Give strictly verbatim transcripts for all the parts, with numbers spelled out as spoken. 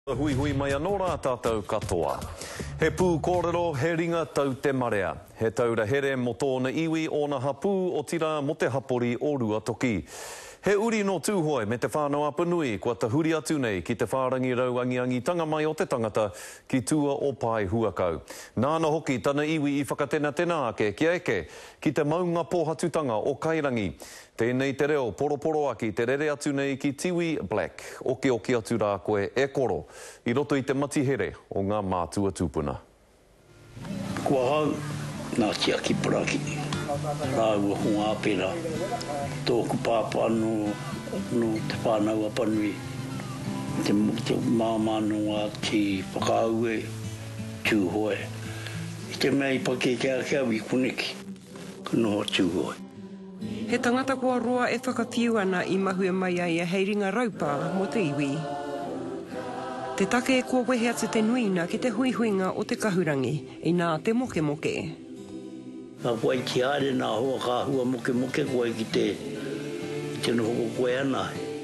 Hui hui mai anō rā tātou katoa. He pū kōrero, he ringa tau te marea. He taura here mo tōna iwi o na hapū o tira mo te hapori o Ruātoki. He uri no Tūhoe me te Whānau-a-Apanui kua te huri atu nei ki te whārangi rauangiangi tanga mai o te tangata ki tua o pai huakau. Nāna hoki tana iwi i whakatena tena ake kia eke ki te maunga pōhatutanga o Kairangi. Tēnei te reo poroporo aki te rere atu nei ki Tiwi Black. Okioki atu rā koe e koro i roto i te matihere o ngā mātua tūpuna. Kua hau nā tia ki paraki. Rāua hunga apera. Tōku pāpā no, no te Whānau-a-Apanui. Te, te māmanoa ki whakaue Tūhoe. I te mea i pake kia kia wi kuneki. Kanoho Tūhoe. He tangata kua roa e whakawhiu ana i mahue mai ai a heiringa raupa mo te iwi. Te take e kua wehe atu te nuina ki te huihuinga o te kahurangi i nā te moke moke. Nā koe ki are nā hoa kā hua moke moke koe ki te te noho koe ana.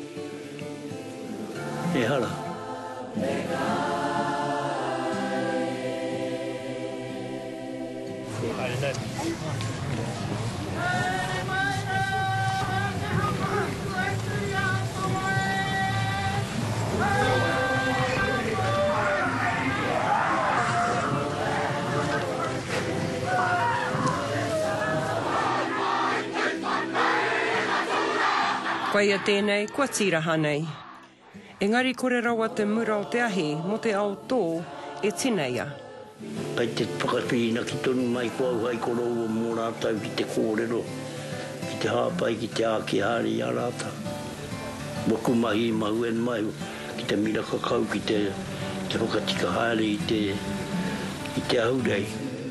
E hara. Koe ia tēnei, kua tiraha nei. Engari kore rawa te mura o te ahi, mo te ao tō, e tineia. Kai te whakawhina ki tonu mai kua hai koroua mō rātau ki te kōrero, ki te hāpai, ki te āki hāri a rāta. Waku mahi mahuen mai, ki te mira kakau, ki te, te whakatika hāri i te, i te ahurei.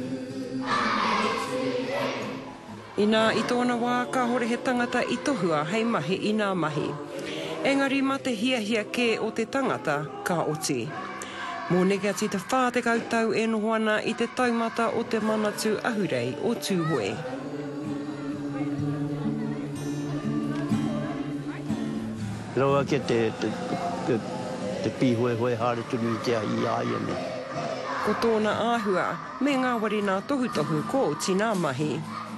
I nā i tōna wā ka hore he tangata i tohua hei mahi i nā mahi. Engari ma te hia hia kē o te tangata ka oti. Mō neke ati te whāte kautau e nohoana i te taumata o te manatu ahurei o Tūhoe. Raua ke te, te, te, te pīhoe hoe hāre tunu i te ahi ai ane. Ko tōna āhua, me ngā wari nā tohu-tohu ko oti nā mahi.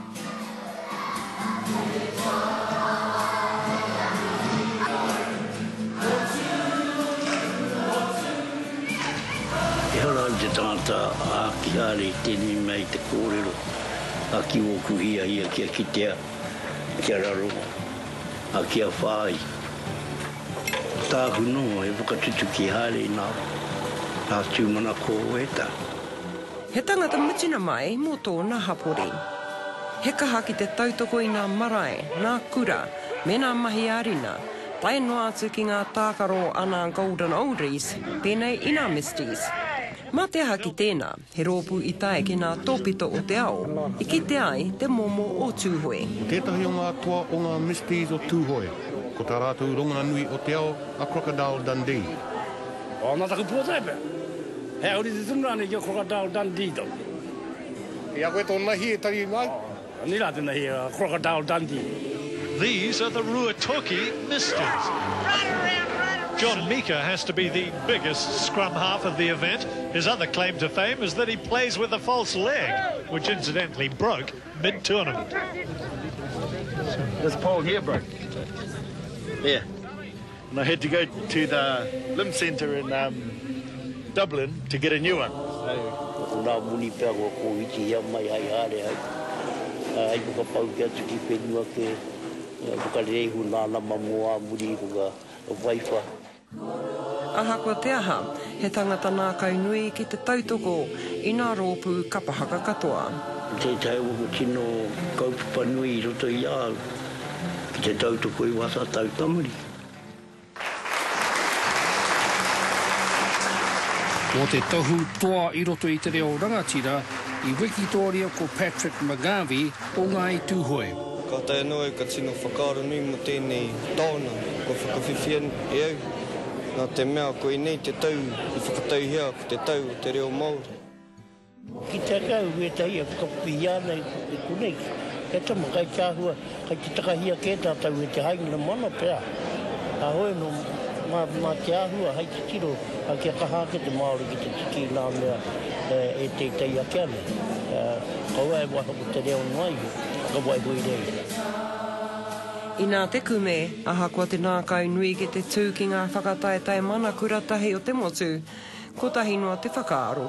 E hara te tangata āki hāre tēnei mai te kōrero. Aki o kuhia ia kia kitea, kia raro, a kia whāi. Tāhu no e whakatutu ki hāre nā, nā tūmana ko eta. He tangata mutina mai mō tōna hapori. He kaha ki te tautoko i nā Marae, nā kura, me nā mahi ārina, tae noa atu ki ngā tākaro ana golden oldies, pēnei i nā misties. Mā te aha ki tēnā, he rōpū i tae ki ngā tōpito o te ao, i ki te ai te momo o Tūhoe. Tētahi o ngā toa o ngā misties o Tūhoe, ko tā rātou rongana nui o te ao, a Crocodile Dundee. O nā taku pōtaipe, he auri te tunurani ki o Crocodile Dundee tau. Ia koe tō nahi e tari mai? Ni rā tēnā hi a Crocodile Dundee. These are the Ruātoki misters. John Mika has to be the biggest scrum half of the event. His other claim to fame is that he plays with a false leg, which incidentally broke mid-tournament. This pole here broke. Yeah. And I had to go to the limb centre in um, Dublin to get a new one. Nā muni pēr o ko iti ia mai ai hāre ai. Ai puka pau kia tuki whenua ke, puka rehu nā nama moa muni puka waifa. Aha kua te aha, he tangata nā kaunui ki te tautoko i nā rōpū kapahaka katoa. Te tai o tino kaupapa nui i roto i au, ki te tautoko i wasa tau tamari. O te tohu toa i roto i te reo rangatira, i wikitoria ko Patrick McGarvey o Ngāi Tūhoe. Ka tai noe ka tino whakaara nui mo tēnei tāna, ko whakawhiwhian e au. Nā te mea koe nei te tau, i whakatau hea ko te tau o te reo Māori. Ki te kau e tahi a whakapi ana i kuneki, e tama kai kia hua, kai te takahia kē tātau e te haingina mana pēr. A hoi no ma, ma te ahua, hei te tiro, a kia kaha ke te Māori ki te tiki nā mea e te tei ake ane. Kaua e waha ko te reo ngai, ka wai hui rei. I nā te kume, aha kua te nākai nui ki te tū ki ngā whakataetae mana kuratahi o te motu, ko tahi noa te whakaaro.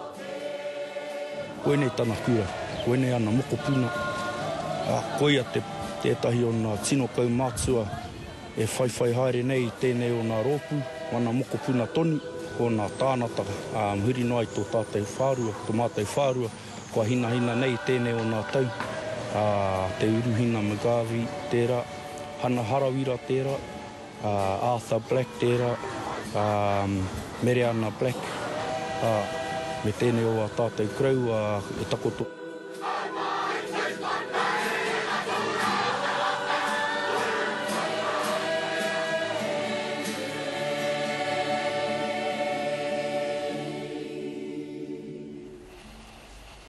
Koe nei tana kura, koe nei ana moko puna. Koia te tētahi o nā tino kau mātua e whaiwhai haere nei tēnei o nā rōpū, wana moko puna toni, ko nā tānata um, huri noai tō tātai whārua, tō mātai whārua, kua hina hina nei tēnei o nā tau, uh, te uruhina Magavi tērā, Hana Harawira tērā, uh, Arthur Black tērā, um, Mariana Black, uh, me tēnei o a tātai krau uh, e takoto.